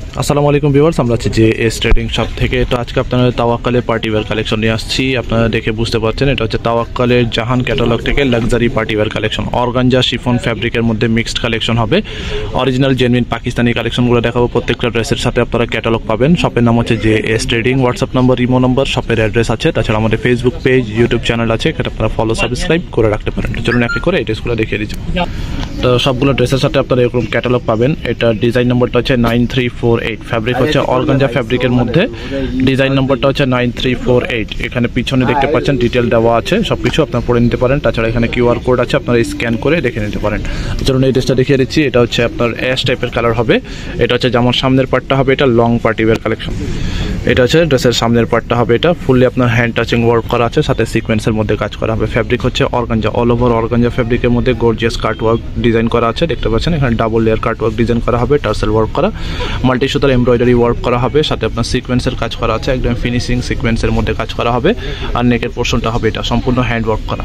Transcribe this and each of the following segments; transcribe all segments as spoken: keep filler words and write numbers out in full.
আসসালামু আলাইকুম ভিউয়ার্স, আমরা আছি যে এস ট্রেডিং শপ থেকে। তো আজকে আপনাদের তাওয়াক্কালের পার্টিওয়্যার কালেকশন নিয়ে আসছি। আপনারা দেখে বুঝতে পারছেন এটা হচ্ছে তাওয়াক্কালের জাহান ক্যাটালগ থেকে luxury partywear collection. Organza chiffon ফ্যাব্রিকের মধ্যে মিক্সড কালেকশন হবে। অরিজিনাল জেনুইন পাকিস্তানি কালেকশনগুলো দেখাবো। প্রত্যেকটা ড্রেসের সাথে আপনারা ক্যাটালগ পাবেন। শপের নাম হচ্ছে যে S trading. WhatsApp number, imo number, শপের অ্যাড্রেস আছে। তাছাড়া আমাদের ফেসবুক পেজ, ইউটিউব চ্যানেল আছে, এটা আপনারা ফলো সাবস্ক্রাইব করে রাখতে পারেন। চলুন এক এক করে এই ড্রেসগুলো দেখিয়ে দিচ্ছি। তো সবগুলো ড্রেসের সাথে আপনারা এরকম ক্যাটালগ পাবেন। এটা ডিজাইন নম্বরটা হচ্ছে nine three four eight. Fabric হচ্ছে অর্গানজা ফ্যাব্রিকের মধ্যে। ডিজাইন নম্বরটা হচ্ছে নাইন থ্রি ফোর এইট। এখানে পিছনে দেখতে পাচ্ছেন ডিটেল দেওয়া আছে, সব কিছু আপনারা পড়ে নিতে পারেন। তাছাড়া এখানে কিউআর কোড আছে, আপনারা স্ক্যান করে দেখে নিতে পারেন। চলুন এই ড্রেসটা দেখিয়ে দিচ্ছি। এটা হচ্ছে আপনার অ্যাশ টাইপের কালার হবে। এটা হচ্ছে যেমন সামনের পার্টটা হবে এটা লং পার্টিওয়্যার কালেকশন। এটা হচ্ছে ড্রেসের সামনের পার্টটা হবে এটা ফুললি আপনার হ্যান্ড টাচিং ওয়ার্ক করা আছে, সাথে সিকোয়েন্সের মধ্যে কাজ করা হবে। ফ্যাব্রিক হচ্ছে অর্গানজা, অল ওভার অর্গানজা ফ্যাব্রিকের মধ্যে গর্জিয়াস কাট ওয়ার্ক ডিজাইন করা আছে। দেখতে পাচ্ছেন এখানে double layer cut work design করা হবে, টার্সেল ওয়ার্ক করা, মাল্টি সুতার এমব্রয়ডারি ওয়ার্ক করা হবে, সাথে আপনার সিকোয়েন্সের কাজ করা আছে। একদম ফিনিশিং সিকোয়েন্সের মধ্যে কাজ করা হবে। আর নেকের পোর্শনটা হবে এটা সম্পূর্ণ হ্যান্ড ওয়ার্ক করা,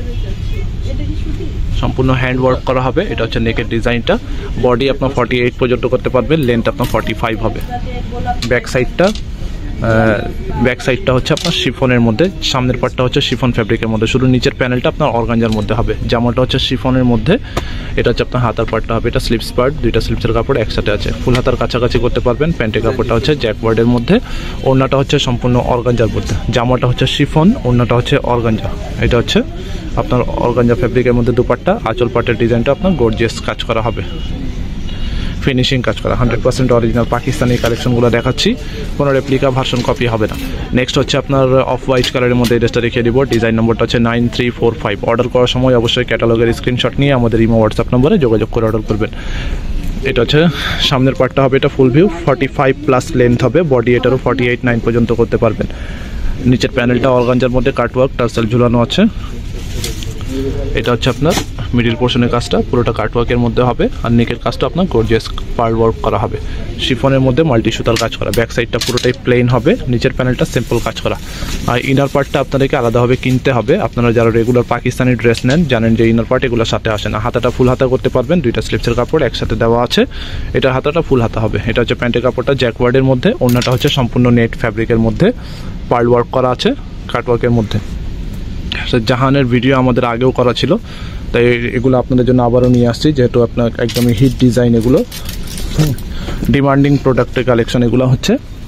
সম্পূর্ণ হ্যান্ড ওয়ার্ক করা হবে। এটা হচ্ছে নেকের ডিজাইনটা। বডি আপনার ফর্টি এইট পর্যন্ত করতে পারবেন, লেন্থ আপনার ফর্টি ফাইভ হবে। ব্যাক সাইডটা ব্যাক সাইডটা হচ্ছে আপনার শিফনের মধ্যে, সামনের পার্টটা হচ্ছে শিফন ফ্যাব্রিকের মধ্যে, শুধু নিচের প্যানেলটা আপনার অর্গানজার মধ্যে হবে। জামাটা হচ্ছে শিফনের মধ্যে। এটা হচ্ছে আপনার হাতার পার্টটা হবে এটা স্লিপস পার্ট, দুইটা স্লিপসের কাপড় একসাথে আছে, ফুল হাতার কাছাকাছি করতে পারবেন। প্যান্টের কাপড়টা হচ্ছে জ্যাকওয়ার্ডের মধ্যে, ওড়নাটা হচ্ছে সম্পূর্ণ অর্গানজার মধ্যে। জামাটা হচ্ছে শিফন, ওড়নাটা হচ্ছে অর্গানজা। এটা হচ্ছে আপনার অর্গানজা ফ্যাব্রিকের মধ্যে দুপাট্টা। আঁচল পার্টের ডিজাইনটা আপনার গর্জিয়াস কাজ করা হবে, ফিনিশিং কাজ করা, হান্ড্রেড পার্সেন্ট অরিজিনাল পাকিস্তানি কালেকশনগুলো দেখাচ্ছি, কোনো রেপ্লিকা ভার্সন কপি হবে না। নেক্সট হচ্ছে আপনার অফ হোয়াইট কালারের মধ্যে এই ড্রেসটা দেখিয়ে দিব। ডিজাইন নম্বরটা হচ্ছে nine three four five. Order করার সময় অবশ্যই ক্যাটালগের স্ক্রিনশট নিয়ে আমাদের ইমো হোয়াটসঅ্যাপ নম্বরে যোগাযোগ করে অর্ডার করবেন। এটা হচ্ছে সামনের পার্টটা হবে এটা full view, forty five plus length হবে। বডি এটারও ফর্টি এইট নাইন পর্যন্ত করতে পারবেন। নিচের প্যানেলটা অর্গানজার মধ্যে কাটওয়ার্ক টার্সেল ঝুলানো আছে। এটা হচ্ছে আপনার মিডিল পোর্শনের কাজটা পুরোটা কাটওয়ার্কের মধ্যে হবে। আর নেকের কাজটা আপনার গর্জিয়াস পার্ল ওয়ার্ক করা হবে, শিফনের মধ্যে মাল্টি সুতার কাজ করা। ব্যাক সাইডটা পুরোটাই প্লেন হবে, নিচের প্যানেলটা সিম্পল কাজ করা। আর ইনার পার্টটা আপনাদেরকে আলাদাভাবে কিনতে হবে। আপনারা যারা রেগুলার পাকিস্তানি ড্রেস নেন জানেন যে ইনার পার্ট এগুলোর সাথে আসে না। হাতাটা ফুল হাতা করতে পারবেন, দুইটা স্লিপসের কাপড় একসাথে দেওয়া আছে। এটা হাতাটা ফুল হাতা হবে। এটা হচ্ছে প্যান্টের কাপড়টা জ্যাকওয়ার্ডের মধ্যে, ওড়নাটা হচ্ছে সম্পূর্ণ নেট ফ্যাব্রিকের মধ্যে, পার্ল ওয়ার্ক করা আছে কাটওয়ার্কের মধ্যে। জাহানের ভিডিও আমাদের আগেও করা ছিল, তাই এগুলো আপনাদের জন্য আবারও নিয়ে আসছি, যেহেতু আপনার একদমই হিট ডিজাইন, এগুলো ডিমান্ডিং প্রোডাক্টের কালেকশন এগুলো হচ্ছে।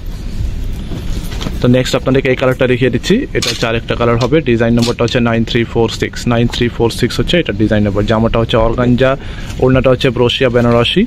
তো নেক্সট আপনাদেরকে এই কালারটা দেখিয়ে দিচ্ছি। এটা হচ্ছে আরেকটা কালার হবে। ডিজাইন নম্বরটা হচ্ছে nine three four six. Nine three four six হচ্ছে এটা ডিজাইন নম্বর। জামাটা হচ্ছে অর্গানজা, ওড়নাটা হচ্ছে ব্রোশিয়া বেনারসি।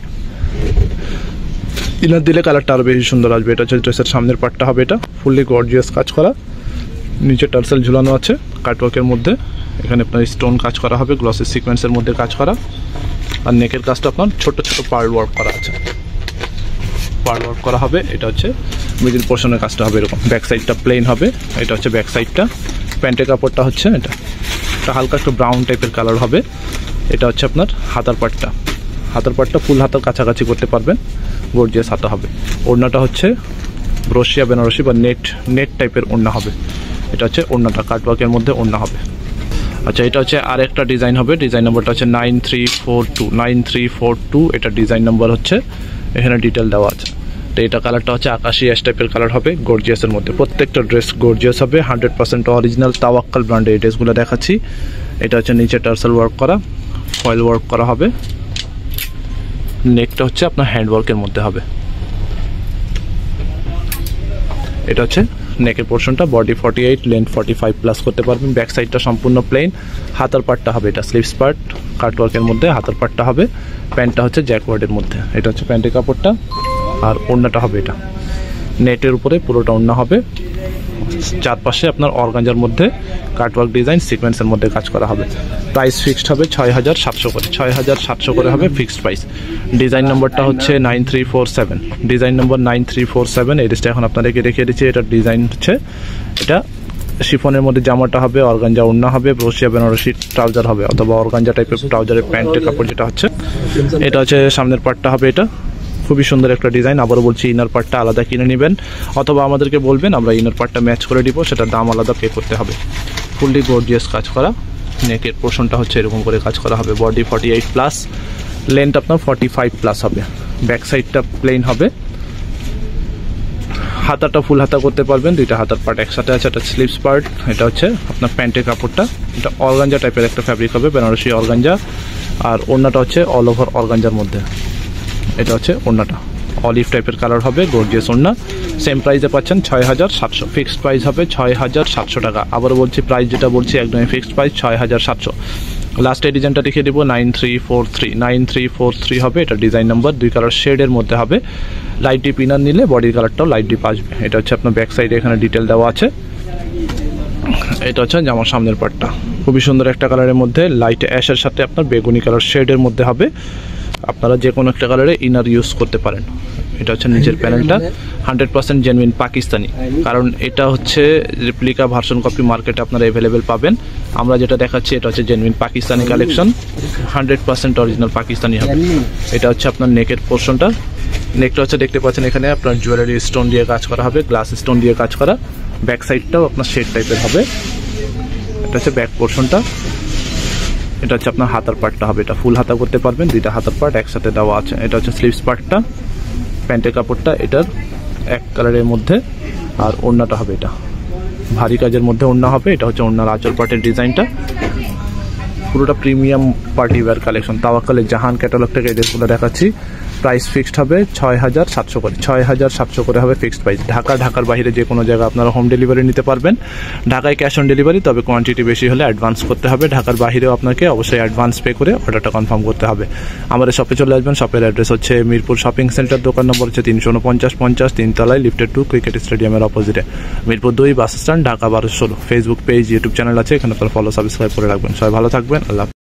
ইনার দিলে কালারটা আরও বেশি সুন্দর আসবে। এটা হচ্ছে ড্রেসের সামনের পার্টটা হবে এটা ফুললি গর্জিয়াস কাজ করা, নিচে টার্সেল ঝুলানো আছে কাটওয়ার্কের মধ্যে। এখানে আপনার স্টোন কাজ করা হবে, গ্লসি সিকোয়েন্সের মধ্যে কাজ করা। আর নেকের কাজটা আপনার ছোট ছোট পার্ল ওয়ার্ক করা আছে, পার্ল ওয়ার্ক করা হবে। এটা হচ্ছে মিডিল পোর্শনের কাজটা হবে এরকম। ব্যাক সাইডটা প্লেন হবে। এটা হচ্ছে ব্যাক সাইডটা। প্যান্টের কাপড়টা হচ্ছে এটা এটা হালকা একটু ব্রাউন টাইপের কালার হবে। এটা হচ্ছে আপনার হাতার পার্টটা, হাতার পার্টটা ফুল হাতার কাছাকাছি করতে পারবেন, গর্জিয়াস হাতা হবে। ওড়নাটা হচ্ছে ব্রোশিয়া বেনারসি বা নেট নেট টাইপের ওড়না হবে। এটা হচ্ছে ওড়নাটা কাটওয়ার্কের মধ্যে ওড়না হবে। আচ্ছা, এটা হচ্ছে আর একটা ডিজাইন হবে। ডিজাইন নম্বরটা হচ্ছে nine three four two. Nine three four two এটা ডিজাইন নম্বর হচ্ছে, এখানে ডিটেল দেওয়া আছে। তো এটা কালারটা হচ্ছে আকাশি অ্যাশ টাইপের কালার হবে, গর্জিয়াসের মধ্যে। প্রত্যেকটা ড্রেস গর্জিয়াস হবে, হান্ড্রেড পার্সেন্ট অরিজিনাল তাওয়াক্কাল ব্র্যান্ডের এই ড্রেসগুলো দেখাচ্ছি। এটা হচ্ছে নিচে টার্সেল ওয়ার্ক করা, ফয়েল ওয়ার্ক করা হবে। নেকটা হচ্ছে আপনার হ্যান্ড ওয়ার্কের মধ্যে হবে। এটা হচ্ছে নেকের পোর্শনটা, body forty eight length forty five plus করতে পারবেন। ব্যাক সাইডটা সম্পূর্ণ প্লেন। হাতার পার্টটা হবে এটা স্লিভস পার্ট, কাটওয়ার্কের মধ্যে হাতার পার্টটা হবে। প্যান্টটা হচ্ছে জ্যাকওয়ার্ডের মধ্যে। এটা হচ্ছে প্যান্টের কাপড়টা। আর ওড়নাটা হবে এটা নেটের উপরে পুরোটা ওড়না হবে। চারপাশে আপনার অর্গানজার মধ্যে কাটওয়ার্ক ডিজাইন সিকোয়েন্সের মধ্যে কাজ করা হবে। প্রাইস ফিক্সড হবে ছয় হাজার সাতশো করে, ছয় হাজার সাতশো করে হবে ফিক্সড প্রাইস। ডিজাইন নম্বরটা হচ্ছে nine three four seven. Design number nine three four seven. এই ড্রেসটা এখন আপনাদেরকে দেখিয়ে দিচ্ছি। এটার ডিজাইন হচ্ছে এটা শিফনের মধ্যে জামাটা হবে, অর্গানজা ওড়না হবে, ব্রোশিয়া বেনারসি ট্রাউজার হবে, অথবা অর্গানজা টাইপের ট্রাউজারের প্যান্টের কাপড় যেটা হচ্ছে। এটা হচ্ছে সামনের পার্টটা হবে এটা খুবই সুন্দর একটা ডিজাইন। আবারও বলছি, ইনার পার্টটা আলাদা কিনে নেবেন, অথবা আমাদেরকে বলবেন, আমরা ইনার পার্টটা ম্যাচ করে দিব, সেটার দাম আলাদা পে করতে হবে। ফুললি গর্জিয়াস কাজ করা। নেকের পোর্শনটা হচ্ছে এরকম করে কাজ করা হবে। Body forty eight plus, length আপনার ফর্টি ফাইভ প্লাস হবে। ব্যাক সাইডটা প্লেন হবে, হাতাটা ফুল হাতা করতে পারবেন, দুইটা হাতার পার্ট একসাথে আছে। এটা স্লিভস পার্ট, এটা হচ্ছে আপনার প্যান্টের কাপড়টা, এটা অর্গানজা টাইপের একটা ফ্যাব্রিক হবে, বেনারসি অর্গানজা। আর ওড়নাটা হচ্ছে অল ওভার অর্গানজার মধ্যে, এটা হচ্ছে ওড়নাটা অলিভ টাইপের কালার হবে, গর্জিয়াস ওড়না। সেম প্রাইসে পাচ্ছেন ছয় হাজার সাতশো, ফিক্সড প্রাইস হবে ছয় হাজার সাতশো টাকা। আবারও বলছি, প্রাইস যেটা বলছি একদমই ফিক্সড প্রাইস ছয় হাজার সাতশো। লাস্টে ডিজাইনটা দেখিয়ে দেবো, nine three four three nine three four three হবে, এটা ডিজাইন নাম্বার, দুই কালার শেডের মধ্যে হবে। লাইট ডিপ ইনার নিলে বডির কালারটাও লাইট ডিপ আসবে। এটা হচ্ছে আপনার ব্যাক সাইডে এখানে ডিটেল দেওয়া আছে। এটা হচ্ছে জামার সামনের পার্টটা, খুবই সুন্দর একটা কালারের মধ্যে, লাইট অ্যাশের সাথে আপনার বেগুনি কালার শেডের মধ্যে হবে। আপনারা যে কোনো একটা কালারে ইনার ইউজ করতে পারেন। এটা হচ্ছে নিচের প্যানেলটা, হান্ড্রেড পার্সেন্ট জেনুইন পাকিস্তানি, কারণ এটা হচ্ছে রেপ্লিকা ভার্সন কপি মার্কেটে আপনারা অ্যাভেলেবেল পাবেন। আমরা যেটা দেখাচ্ছি এটা হচ্ছে genuine Pakistani collection, hundred percent original Pakistani হবে। এটা হচ্ছে আপনার নেকের পোর্শনটা, নেকটা হচ্ছে দেখতে পাচ্ছেন এখানে আপনার জুয়েলারি স্টোন দিয়ে কাজ করা হবে, গ্লাস স্টোন দিয়ে কাজ করা। ব্যাক সাইডটাও আপনার শেড টাইপের হবে। এটা হচ্ছে ব্যাক পোর্শনটা, এটা হচ্ছে আপনার হাতার পার্টটা হবে, এটা ফুল হাতা করতে পারবেন, দুইটা হাতার পার্ট একসাথে দেওয়া আছে। এটা হচ্ছে স্লিভস পার্টটা, প্যান্টের কাপড়টা এটার এক কালারের মধ্যে, আর ওড়নাটা হবে এটা ভারী কাজের মধ্যে ওড়না হবে। এটা হচ্ছে ওড়নার আঁচল পার্টের ডিজাইনটা, পুরোটা প্রিমিয়াম পার্টি ওয়্যার কালেকশন। তাওয়াক্কালের জাহান ক্যাটালগ থেকে এই ড্রেসগুলো দেখাচ্ছি। প্রাইস ফিক্সড হবে ছয় হাজার সাতশো করে, ছয় হাজার সাতশো করে হবে ফিক্সড প্রাইস। ঢাকা ঢাকার বাইরে যে কোনো জায়গায় আপনারা হোম ডেলিভারি নিতে পারবেন। ঢাকায় ক্যাশ অন ডেলিভারি, তবে কোয়ান্টিটি বেশি হলে অ্যাডভান্স করতে হবে। ঢাকার বাইরেও আপনাকে অবশ্যই অ্যাডভান্স পে করে অর্ডারটা কনফার্ম করতে হবে। আমাদের শপে চলে আসবেন। শপের অ্যাড্রেস হচ্ছে মিরপুর শপিং সেন্টার, দোকান নম্বর হচ্ছে তিনশো উনপঞ্চাশ পঞ্চাশ, তিনতলায়, লিফটেড টু ক্রিকেট স্টেডিয়ামের অপোজিটে, মিরপুর দুই বাস স্ট্যান্ড, ঢাকা বারোশো ষোলো। ফেসবুক পেজ, ইউটিউব চ্যানেল আছে, এখানে আপনারা ফলো সাবস্ক্রাইব করে রাখবেন। সবাই ভালো থাকবেন, আল্লাহ।